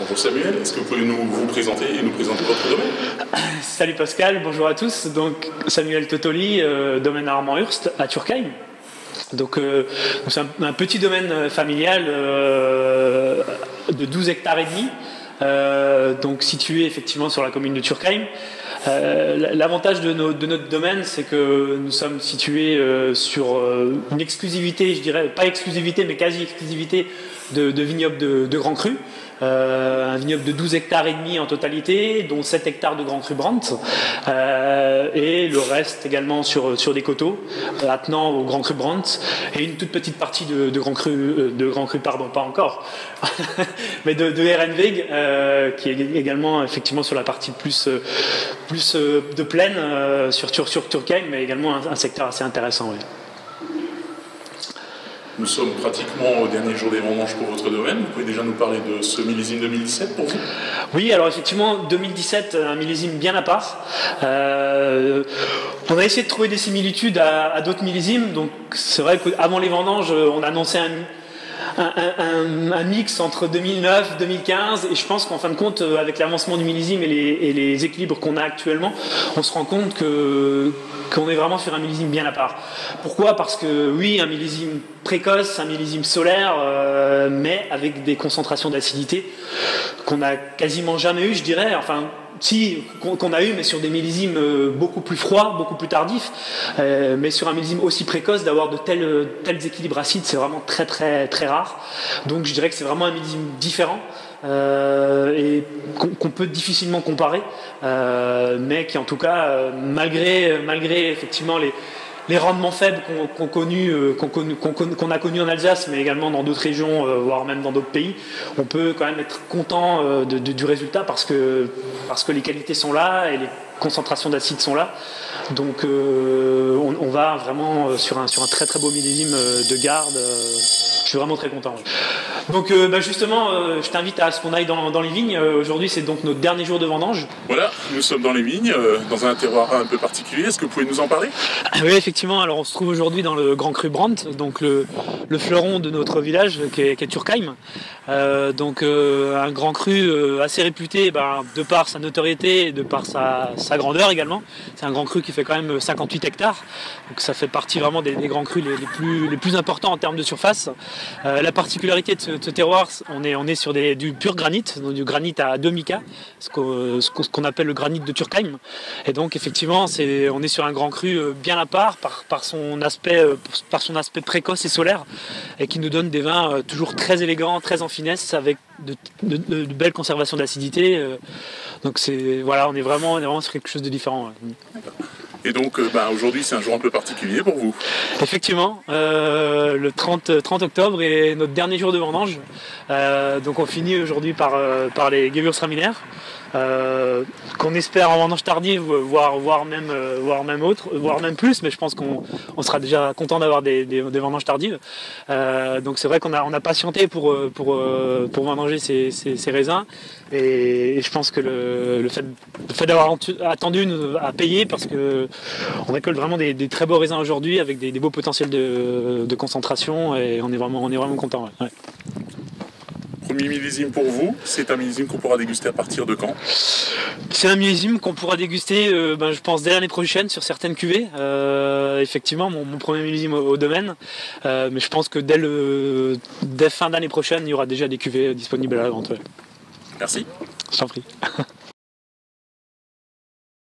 Bonjour Samuel, est-ce que vous pouvez vous présenter et nous présenter votre domaine? Salut Pascal, bonjour à tous. Donc Samuel Totoli, domaine Armand-Hurst à Turckheim. Donc c'est un petit domaine familial de 12 hectares et demi, donc situé effectivement sur la commune de Turckheim. L'avantage de notre domaine, c'est que nous sommes situés sur une exclusivité, je dirais, pas exclusivité, mais quasi-exclusivité de vignobles de Grand Cru. Un vignoble de 12 hectares et demi en totalité, dont 7 hectares de Grand Cru Brandt, et le reste également sur des coteaux, attenant au Grand Cru Brandt, et une toute petite partie de Grand Cru, pardon, pas encore, mais de Ehrenweg, qui est également effectivement sur la partie plus de plaine sur Turckheim, mais également un secteur assez intéressant. Oui. Nous sommes pratiquement au dernier jour des vendanges pour votre domaine. Vous pouvez déjà nous parler de ce millésime 2017 pour vous? Oui, alors effectivement, 2017, un millésime bien à part. On a essayé de trouver des similitudes à d'autres millésimes. Donc c'est vrai qu'avant les vendanges, on annonçait un mix entre 2009 2015, et je pense qu'en fin de compte, avec l'avancement du millésime et les équilibres qu'on a actuellement, on se rend compte qu'on est vraiment sur un millésime bien à part. Pourquoi? Parce que oui, un millésime précoce, un millésime solaire, mais avec des concentrations d'acidité qu'on n'a quasiment jamais eu, je dirais. Enfin, si, qu'on a eu, mais sur des millésimes beaucoup plus froids, beaucoup plus tardifs, mais sur un millésime aussi précoce, d'avoir de tels équilibres acides, c'est vraiment très très très rare. Donc je dirais que c'est vraiment un millésime différent, et qu'on peut difficilement comparer, mais qui en tout cas, malgré effectivement les rendements faibles qu'on a connus en Alsace, mais également dans d'autres régions, voire même dans d'autres pays, on peut quand même être content du résultat, parce que les qualités sont là et les concentrations d'acide sont là. Donc on va vraiment sur un très très beau millésime de garde. Je suis vraiment très content. Donc justement, je t'invite à ce qu'on aille dans les vignes. Aujourd'hui, c'est donc notre dernier jour de vendange. Voilà, nous sommes dans les vignes, dans un terroir un peu particulier. Est-ce que vous pouvez nous en parler? Oui, effectivement. Alors on se trouve aujourd'hui dans le Grand Cru Brandt, donc le fleuron de notre village qui est Turckheim. Donc un Grand Cru assez réputé, de par sa notoriété et de par sa grandeur également. C'est un Grand Cru qui fait quand même 58 hectares. Donc ça fait partie vraiment des Grands Crus les plus importants en termes de surface. La particularité de ce terroir, on est sur du pur granit, donc du granit à demi-K, ce qu'on appelle le granit de Turckheim. Et donc effectivement, on est sur un Grand Cru bien à part par son aspect précoce et solaire, et qui nous donne des vins toujours très élégants, très en finesse, avec de belles conservations d'acidité. Donc voilà, on est vraiment sur quelque chose de différent. Ouais. Et donc aujourd'hui, c'est un jour un peu particulier pour vous? Effectivement, le 30 octobre est notre dernier jour de vendange. Donc on finit aujourd'hui par les Gewürztraminer, qu'on espère en vendange tardive, voire même plus, mais je pense qu'on sera déjà content d'avoir des vendanges tardives. Donc c'est vrai qu'on a patienté pour vendanger ces raisins, et je pense que le fait d'avoir attendu a payé, parce que on récolte vraiment des très beaux raisins aujourd'hui, avec des beaux potentiels de concentration, et on est vraiment content. Ouais. Premier millésime pour vous, c'est un millésime qu'on pourra déguster à partir de quand? C'est un millésime qu'on pourra déguster, je pense, dès l'année prochaine sur certaines cuvées. Effectivement, mon premier millésime au domaine, mais je pense que dès fin d'année prochaine, il y aura déjà des cuvées disponibles à la vente. Ouais. Merci. Je t'en prie.